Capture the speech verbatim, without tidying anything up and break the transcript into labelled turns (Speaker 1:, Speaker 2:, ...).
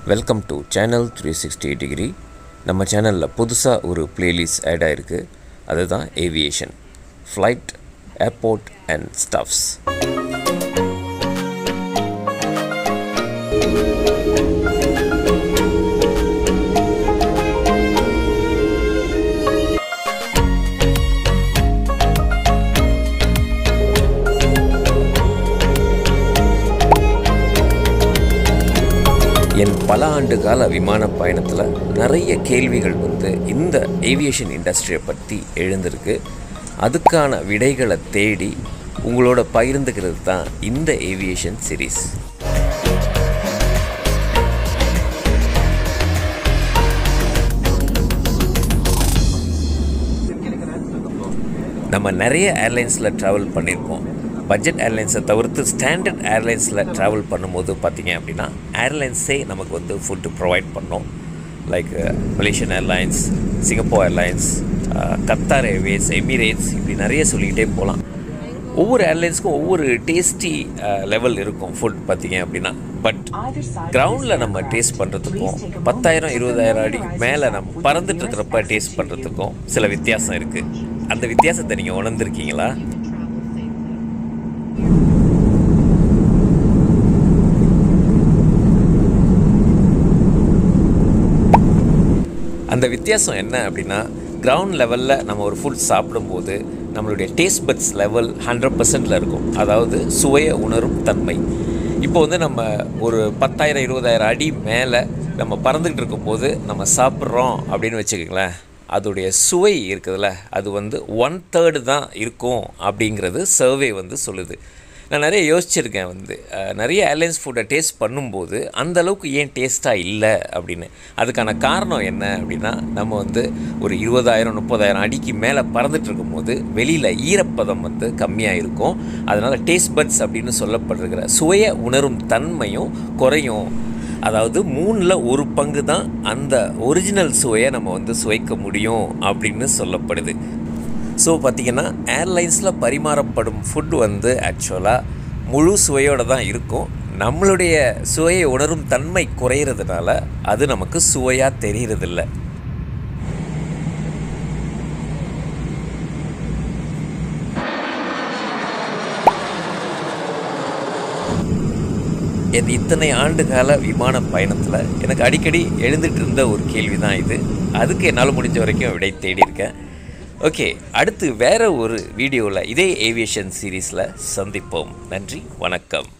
Speaker 1: Welcome to channel three sixty degree. நம்ம சேனலில் புதுசாக ஒரு பிளேலிஸ்ட் ஆட் ஆகிருக்கு. அதுதான் aviation, flight, airport and stuffs. என் பல ஆண்டு கால விமான பயணத்தில் நிறைய கேள்விகள் வந்து இந்த ஏவியேஷன் இண்டஸ்ட்ரியை பற்றி எழுந்திருக்கு. அதுக்கான விடைகளை தேடி உங்களோட பகிர்ந்துக்கிறது தான் இந்த ஏவியேஷன் சீரீஸ். நம்ம நிறைய ஏர்லைன்ஸில் ட்ராவல் பண்ணியிருக்கோம். பட்ஜெட் ஏர்லைன்ஸை தவிர்த்து ஸ்டாண்டர்ட் ஏர்லைன்ஸில் ட்ராவல் பண்ணும்போது பார்த்திங்க அப்படின்னா ஏர்லைன்ஸே நமக்கு வந்து ஃபுட்டு ப்ரொவைட் பண்ணோம். Like Malaysian airlines, Singapore airlines, Qatar airways, Emirates, இப்படி நிறைய சொல்லிக்கிட்டே போகலாம். ஒவ்வொரு ஏர்லைன்ஸுக்கும் ஒவ்வொரு டேஸ்டி லெவல் இருக்கும் ஃபுட் பார்த்திங்க அப்படின்னா. பட் கிரவுண்டில் நம்ம டேஸ்ட் பண்ணுறதுக்கும் பத்தாயிரம் இருபதாயிரம் அடி மேலே நம்ம பறந்துட்டு இருக்கிறப்ப டேஸ்ட் பண்ணுறதுக்கும் சில வித்தியாசம் இருக்குது. அந்த வித்தியாசத்தை நீங்கள் உணர்ந்துருக்கீங்களா? அந்த வித்தியாசம் என்ன அப்படின்னா, கிரவுண்ட் லெவலில் நம்ம ஒரு ஃபுட் சாப்பிடும்போது நம்மளுடைய டேஸ்ட் பட்ஸ் லெவல் ஹண்ட்ரட் பர்சன்டில் இருக்கும். அதாவது சுவையை உணரும் தன்மை. இப்போ வந்து நம்ம ஒரு பத்தாயிரம் இருபதாயிரம் அடி மேலே நம்ம பறந்துக்கிட்டு இருக்கும்போது நம்ம சாப்பிட்றோம் அப்படின்னு வச்சுக்கோங்களேன், அதோடைய சுவை இருக்குதுல்ல, அது வந்து ஒன் தேர்டு தான் இருக்கும் அப்படிங்கிறது சர்வே வந்து சொல்லுது. நான் நிறைய யோசிச்சிருக்கேன். வந்து நிறைய ஏர்லைன்ஸ் ஃபுட்டை டேஸ்ட் பண்ணும்போது அந்தளவுக்கு ஏன் டேஸ்ட்டாக இல்லை அப்படின்னு. அதுக்கான காரணம் என்ன அப்படின்னா, நம்ம வந்து ஒரு இருபதாயிரம் முப்பதாயிரம் அடிக்கு மேலே பறந்துட்டு இருக்கும்போது வெளியில் ஈரப்பதம் வந்து கம்மியாக இருக்கும். அதனால் டேஸ்ட் பட்ஸ் அப்படின்னு சொல்லப்படுகிற சுவையை உணரும் தன்மையும் குறையும். அதாவது மூணில் ஒரு பங்கு தான் அந்த ஒரிஜினல் சுவையை நம்ம வந்து சுவைக்க முடியும் அப்படின்னு சொல்லப்படுது. ஸோ பார்த்திங்கன்னா ஏர்லைன்ஸில் பரிமாறப்படும் ஃபுட் வந்து ஆக்சுவலாக முழு சுவையோடு தான் இருக்கும். நம்மளுடைய சுவையை உணரும் தன்மை குறையிறதுனால அது நமக்கு சுவையாக தெரிகிறதில்ல. என் இத்தனை ஆண்டு கால விமான பயணத்தில் எனக்கு அடிக்கடி எழுந்துட்டு இருந்த ஒரு கேள்வி தான் இது. அதுக்கு என்னால் முடிஞ்ச வரைக்கும் விடை தேடி இருக்கேன். ஓகே, அடுத்து வேறு ஒரு வீடியோவில் இதே ஏவியேஷன் சீரீஸில் சந்திப்போம். நன்றி, வணக்கம்.